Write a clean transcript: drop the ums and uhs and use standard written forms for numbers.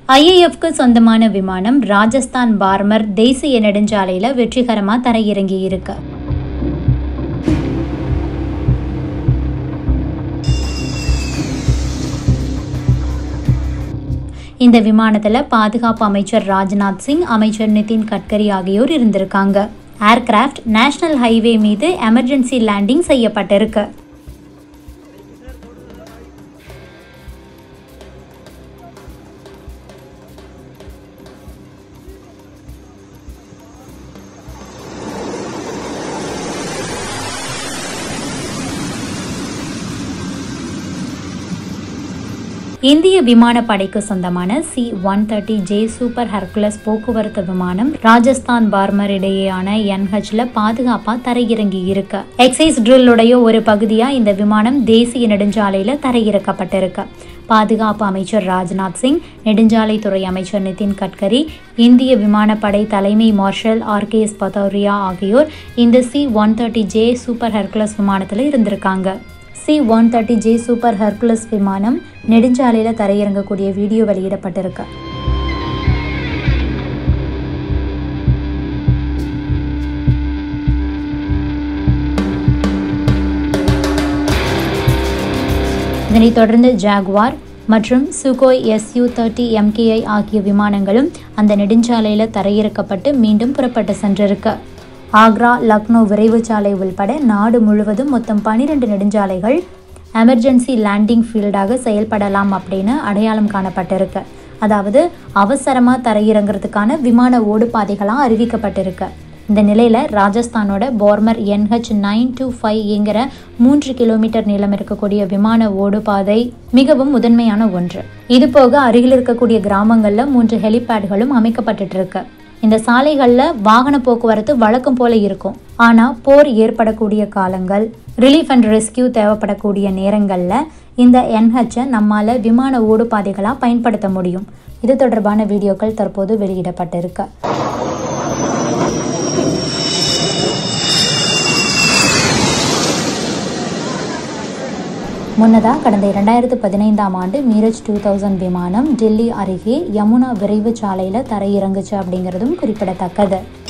IAFக்கு சொந்தமான விமானம் ராஜஸ்தான் பார்மர் தேசிய நெடுஞ்சாலையில வெற்றிகரமா தரையிறங்கி இருக்கு. இந்த விமானத்துல பாதுகாப்பு அமைச்சர் ராஜ்நாத் சிங், அமைச்சர் நிதின் கட்கரி ஆகியோர் இருந்திருக்காங்க. ஏர்கிராஃப்ட் நேஷனல் ஹைவே மீது எமர்ஜென்சி லேண்டிங் செய்யப்பட்டிருக்கு. இந்திய விமானப்படைக்கு சொந்தமான C-130J Super Hercules போக்குவரத்து விமானம் ராஜஸ்தான் பார்மர் இடையேயான NHல பாதுகாப்பா தரையிறங்கி இருக்கு. எக்ஸைஸ் ட்ரில்லுடைய ஒரு பகுதியா இந்த விமானம் தேசிய நெடுஞ்சாலையில தரையிறக்கப்பட்டிருக்கு. பாதுகாப்பு அமைச்சர் ராஜ்நாத் சிங், நெடுஞ்சாலைத்துறை அமைச்சர் நிதின் கட்கரி, இந்திய விமானப்படை தலைமை மார்ஷல் RKS பதௌரியா ஆகியோர் இந்த C-130J Super Hercules விமானத்தில் இருந்திருக்காங்க. C-130J Super Hercules விமானம் நெடுஞ்சாலையில தரையிறங்கக்கூடிய வீடியோ வெளியிடப்பட்டிருக்கு. இதனைத் தொடர்ந்து ஜாகுவார் மற்றும் Sukhoi-30MKI ஆகிய விமானங்களும் அந்த நெடுஞ்சாலையில தரையிறக்கப்பட்டு மீண்டும் புறப்பட்டு சென்றிருக்கு. ஆக்ரா, லக்னோ விரைவு சாலை உள்பட நாடு முழுவதும் மொத்தம் 12 நெடுஞ்சாலைகள் எமர்ஜென்சி லேண்டிங் ஃபீல்டாக செயல்படலாம் அப்படின்னு அடையாளம் காணப்பட்டிருக்கு. அதாவது அவசரமாக தரையிறங்கிறதுக்கான விமான ஓடுபாதைகளாக அறிவிக்கப்பட்டிருக்கு. இந்த நிலையில் ராஜஸ்தானோட பார்மர் NH925ங்கிற 3 கிலோமீட்டர் நீளம் இருக்கக்கூடிய விமான ஓடுபாதை மிகவும் முதன்மையான ஒன்று. இது போக அருகில் இருக்கக்கூடிய கிராமங்களில் 3 ஹெலிபேட்களும் அமைக்கப்பட்டு இருக்கு. இந்த சாலைகளில் வாகன போக்குவரத்து வழக்கம் போல இருக்கும். ஆனால் போர் ஏற்படக்கூடிய காலங்கள், ரிலீஃப் அண்ட் ரெஸ்கியூ தேவைப்படக்கூடிய நேரங்களில் இந்த NHஐ நம்மால் விமான ஓடுபாதைகளாக பயன்படுத்த முடியும். இது தொடர்பான வீடியோக்கள் தற்போது வெளியிடப்பட்டிருக்கு. முன்னதாக கடந்த 2015ஆம் ஆண்டு மீரஜ் 2000 விமானம் டெல்லி அருகே யமுனா விரைவு சாலையில் தரையிறங்குச்சு அப்படிங்கிறதும் குறிப்பிடத்தக்கது.